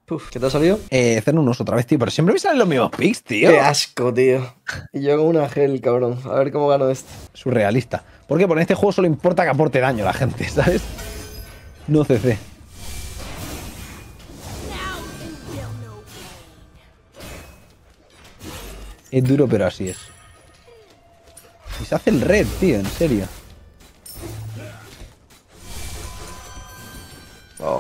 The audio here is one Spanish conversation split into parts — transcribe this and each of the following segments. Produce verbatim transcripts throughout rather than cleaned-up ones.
Uf, ¿qué te ha salido? Eh, Cernunnos otra vez, tío. Pero siempre me salen los mismos picks, tío. Qué asco, tío. Y yo con una gel, cabrón. A ver cómo gano esto. Surrealista. ¿Por qué? Porque en este juego solo importa que aporte daño a la gente, ¿sabes? No C C. Es duro, pero así es. Y se hace el red, tío, en serio. Oh.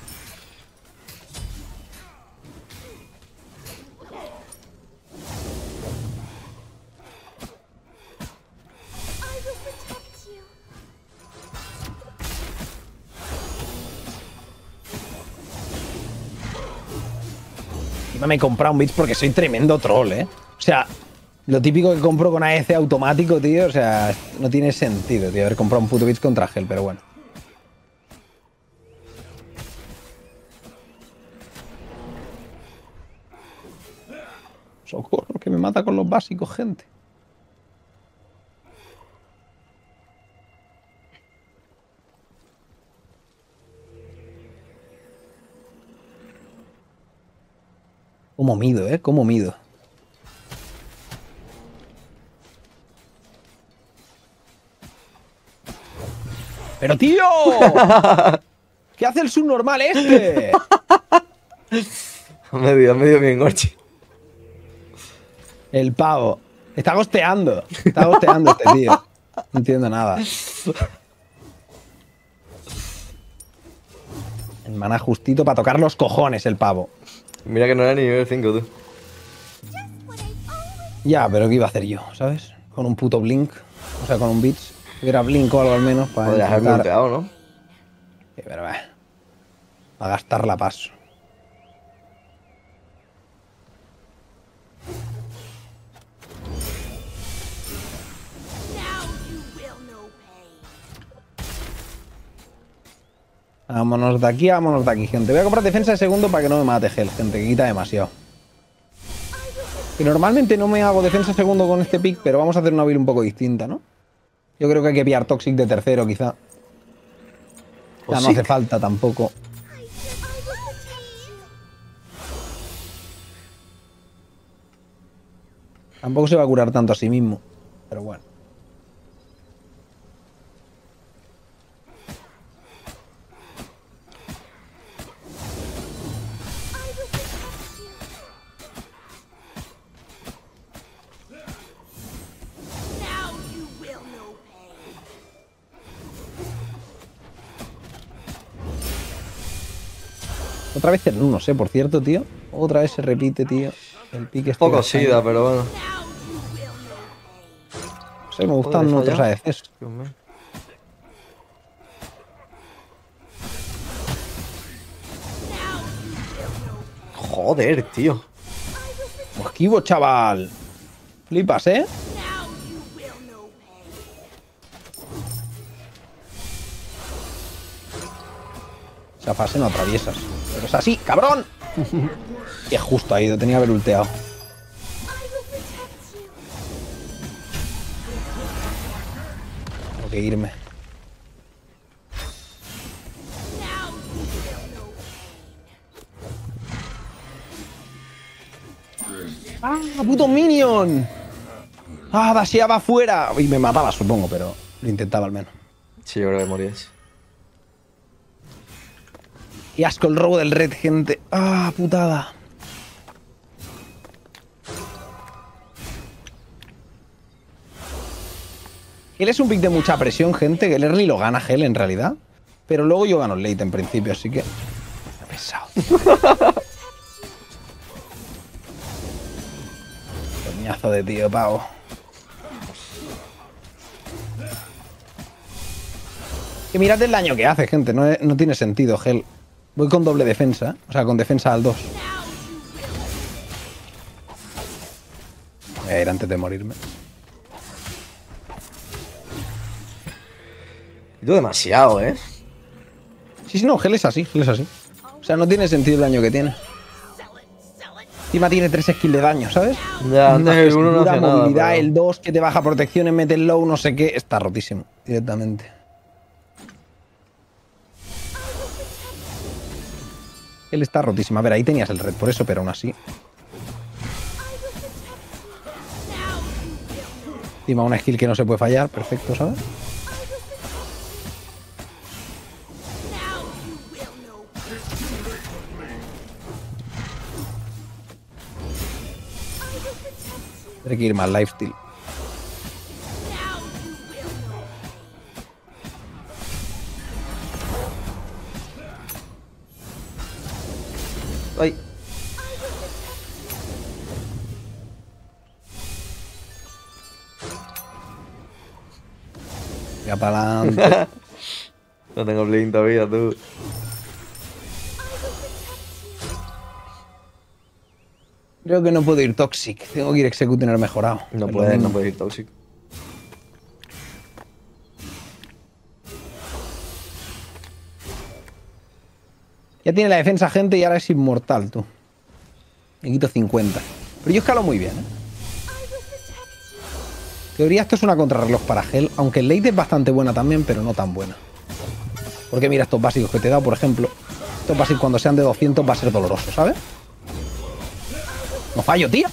Encima me he comprado un Blitz porque soy tremendo troll, ¿eh? O sea, lo típico que compro con A E C automático, tío. O sea, no tiene sentido, tío, haber comprado un puto Blitz contra Gel, pero bueno. Socorro, que me mata con los básicos, gente. Como mido, ¿eh? Como mido. ¡Pero, tío! ¿Qué hace el subnormal este? medio, medio bien, Gorchi. El pavo. Está gosteando. Está gosteando este tío. No entiendo nada. El maná justito para tocar los cojones, el pavo. Mira que no era ni nivel cinco, tú. Ya, pero ¿qué iba a hacer yo, sabes? Con un puto blink. O sea, con un beats. Hubiera blink o algo al menos para Podrías haberme intentar... ulteado, ¿no? Sí, pero va. Para gastar la paso. Vámonos de aquí, vámonos de aquí, gente. Voy a comprar defensa de segundo para que no me mate Gel, gente, que quita demasiado. Y normalmente no me hago defensa de segundo con este pick, pero vamos a hacer una build un poco distinta, ¿no? Yo creo que hay que pillar Toxic de tercero, quizá. O sea, no hace falta tampoco. Tampoco se va a curar tanto a sí mismo, pero bueno. Otra vez el uno, sé, por cierto, tío. Otra vez se repite, tío. El pique es poco sida, pero bueno. No sé, me gustan otros A D Cs. Joder, tío. Esquivo, chaval. Flipas, ¿eh? Esa fase no atraviesas. Pero es así, cabrón. Y es justo ahí, lo tenía que haber ulteado. Tengo que irme. ¡Ah, puto minion! ¡Ah, dasheaba afuera! Y me mataba, supongo, pero lo intentaba al menos. Sí, yo creo que morías. Y asco el robo del red, gente. ¡Ah, putada! Él es un pick de mucha presión, gente, que el early lo gana Gel en realidad. Pero luego yo gano el late en principio, así que... Qué pesado. Coñazo de tío, pavo. Que mirad el daño que hace, gente. No, no tiene sentido, Gel. Voy con doble defensa. O sea, con defensa al dos. Voy a ir antes de morirme. Yo demasiado, ¿eh? Sí, sí, no, Gel es así, Gel es así. O sea, no tiene sentido el daño que tiene. Encima tiene tres skills de daño, ¿sabes? Ya, antes el uno no hacía nada, movilidad, pero... el dos que te baja protecciones, mete el low, no sé qué. Está rotísimo, directamente. Él está rotísimo. A ver, ahí tenías el red por eso, pero aún así. Encima una skill que no se puede fallar. Perfecto, ¿sabes? Tendré que ir más lifesteal. Ay. Ya para adelante. No tengo blink todavía, tú. Creo que no puedo ir Toxic. Tengo que ir Executioner mejorado. No Es lo puedes, mismo. no puedes ir Toxic. Ya tiene la defensa gente y ahora es inmortal, tú. Me quito cincuenta. Pero yo escalo muy bien, ¿eh? En teoría esto es una contrarreloj para Hel, aunque el late es bastante buena también, pero no tan buena. Porque mira estos básicos que te he dado, por ejemplo. Estos básicos cuando sean de doscientos va a ser doloroso, ¿sabes? ¡No fallo, tío!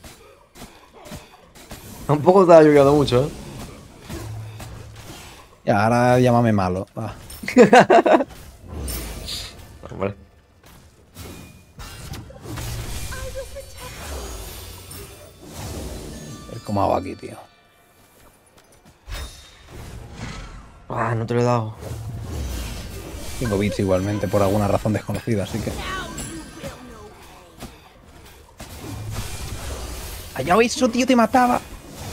Tampoco te ha ayudado mucho, ¿eh? Ya, ahora llámame malo. Va. Hombre. A ver cómo hago aquí, tío. Ah, no te lo he dado. Tengo bits igualmente, por alguna razón desconocida, así que... Allá eso, tío, te mataba.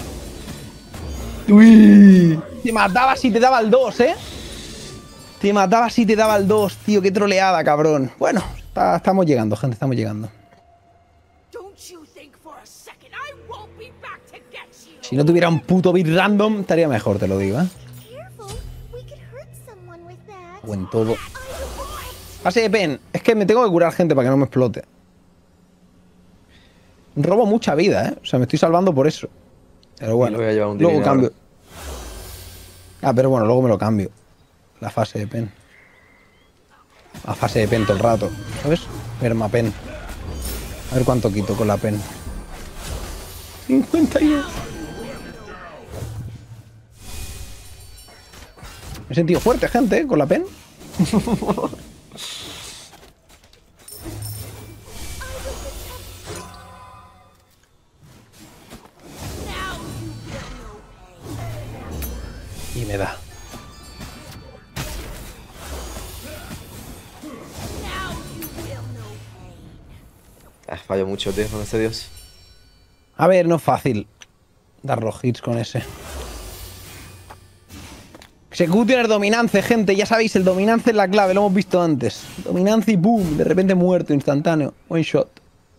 Uy. Te mataba si te daba el dos, ¿eh? Te mataba si te daba el dos, tío. Qué troleada, cabrón. Bueno, está- estamos llegando, gente, estamos llegando. Si no tuviera un puto bit random, estaría mejor, te lo digo, ¿eh? O en todo. Pase de pen. Es que me tengo que curar gente para que no me explote. Robo mucha vida, ¿eh? O sea, me estoy salvando por eso. Pero bueno, Y lo voy a llevar un luego divino cambio. ahora. Ah, pero bueno, luego me lo cambio. La fase de pen. La fase de pen todo el rato, ¿sabes? Permapen. A ver cuánto quito con la pen. cincuenta y uno. Me he sentido fuerte, gente, ¿eh? Con la pen. Y me da. Ah, fallo mucho, tío, con este dios. A ver, no es fácil dar los hits con ese. Executioner dominance, gente. Ya sabéis, el dominance es la clave, lo hemos visto antes. Dominance y boom, de repente muerto, instantáneo. One shot.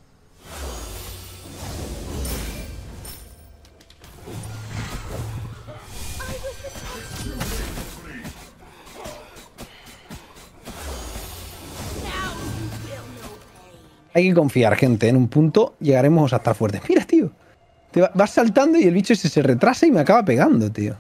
Hay que confiar, gente. En un punto llegaremos a estar fuertes. Mira, tío. Te va- vas saltando y el bicho ese se retrasa y me acaba pegando, tío.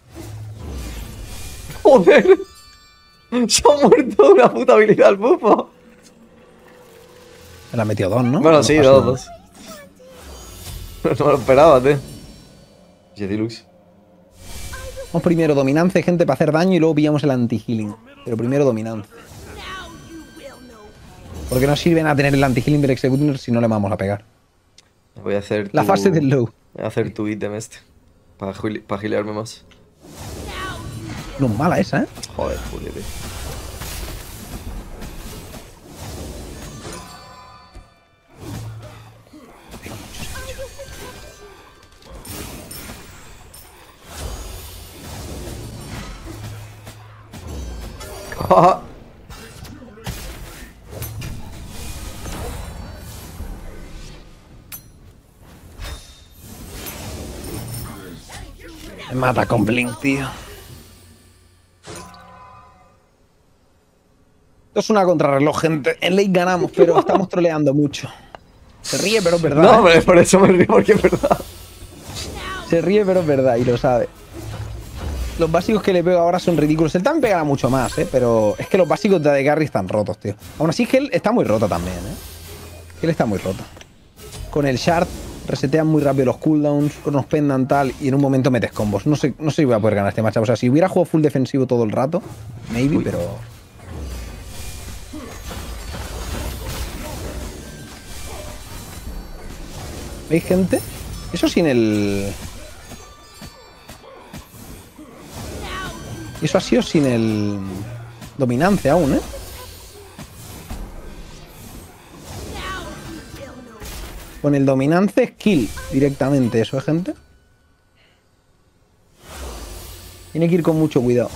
¡Joder! Se ha muerto de una puta habilidad al bufo. Me la metió dos, ¿no? Bueno, No sí, pasa dos, nada. dos. No me lo esperaba, tío. Jetilux. Vamos primero dominance, gente, para hacer daño y luego pillamos el anti-healing. Pero primero dominance. Porque no sirve nada tener el anti-healing del Executioner si no le vamos a pegar. Voy a hacer La tu- fase del low. Voy a hacer tu ítem este. Para, juli- para gilearme más. No es mala esa, ¿eh? Joder, Juli, tío. Ah. Me mata con Blink, tío. Esto es una contrarreloj, gente. En late ganamos, pero estamos troleando mucho. Se ríe, pero es verdad. No, ¿eh? hombre, por eso me río, porque es verdad. Se ríe, pero es verdad y lo sabe. Los básicos que le pego ahora son ridículos. Él también pegará mucho más, ¿eh? Pero es que los básicos de A D Carry están rotos, tío. Aún así, Hell está muy rota también, ¿eh? Hell está muy rota. Con el Shard resetean muy rápido los cooldowns, con los pendant tal, y en un momento metes combos. No sé, no sé si voy a poder ganar este matchup. O sea, si hubiera jugado full defensivo todo el rato, maybe, Uy. pero... ¿Veis, gente? Eso sin el... Eso ha sido sin el... Dominancia aún, ¿eh? Con el dominancia es kill directamente eso, ¿eh, gente? Tiene que ir con mucho cuidado.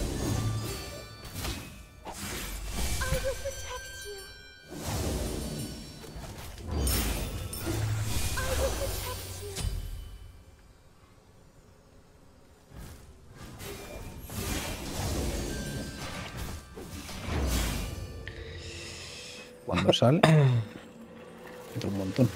Cuando sale, entra un montón.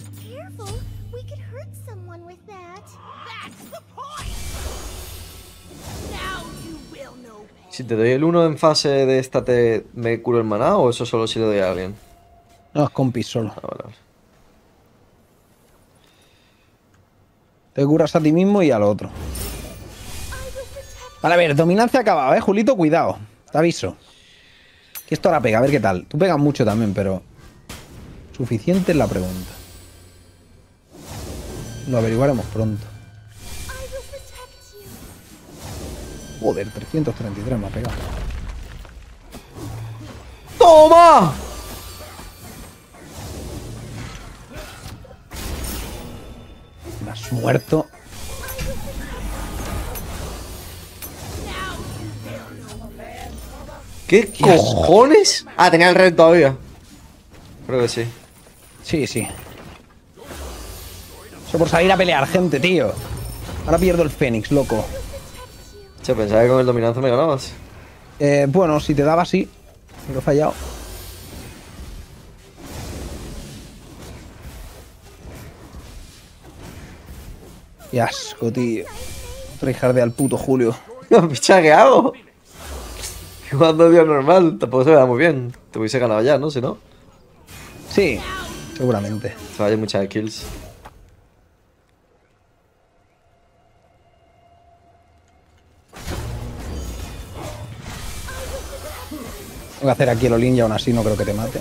Si te doy el uno en fase de esta, ¿te me curo el maná o eso solo si le doy a alguien? No, es compis solo. Ah, vale. Te curas a ti mismo y al otro. Vale, a ver, dominancia acabada, ¿eh? Julito, cuidado. Te aviso. Que esto ahora pega, a ver qué tal. Tú pegas mucho también, pero... Suficiente es la pregunta. Lo averiguaremos pronto. Joder, trescientos treinta y tres me ha pegado. ¡Toma! Me has muerto. ¿Qué cojones? Ah, tenía el red todavía. Creo que sí. Sí, sí. Eso por salir a pelear, gente, tío. Ahora pierdo el Fénix, loco. Che, pensaba que con el dominancia me ganabas. Eh, bueno, si te daba, sí. Pero he fallado. Qué asco, tío. Tryharde al puto Julio. Picha, ¿qué hago? Jugando día normal, tampoco se me da muy bien. Te hubiese ganado ya, ¿no? Si no. Sí, seguramente. Se vayan muchas kills. Voy a hacer aquí el all-in y aún así no creo que te mate.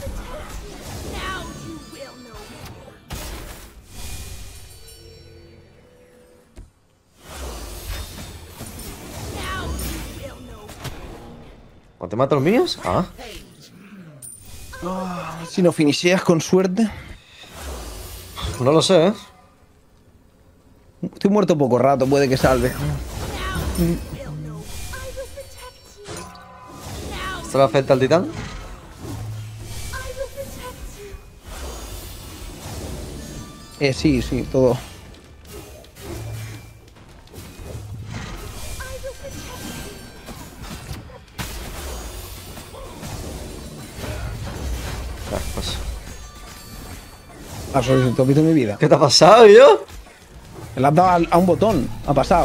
¿O te matan los míos? Ah. Oh, si no finisheas con suerte. No lo sé, ¿eh? Estoy muerto poco rato, puede que salve. ¿Esto le afecta al titán? Eh, sí, sí, todo. Ah, pues. ¿Has visto mi vida? ¿Qué te ha pasado, yo? Le has dado a un botón, ha pasado.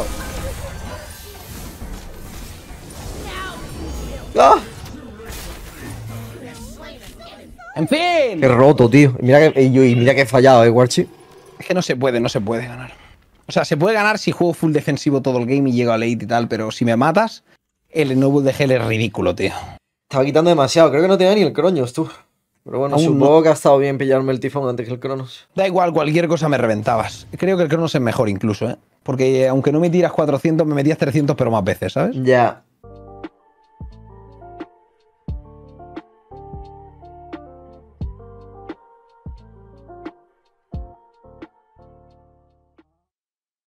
¡Ah! ¡En fin! Qué roto, tío. Y mira que, y mira que he fallado, eh, Warchi. Es que no se puede, no se puede ganar. O sea, se puede ganar si juego full defensivo todo el game y llego a late y tal, pero si me matas, el Ennoble de Hell es ridículo, tío. Estaba quitando demasiado. Creo que no tenía ni el Cronos, tú. Pero bueno, Aún supongo no. que ha estado bien pillarme el tifón antes que el Cronos. Da igual, cualquier cosa me reventabas. Creo que el Cronos es mejor incluso, ¿eh? Porque aunque no me tiras cuatrocientos, me metías trescientos, pero más veces, ¿sabes? Ya.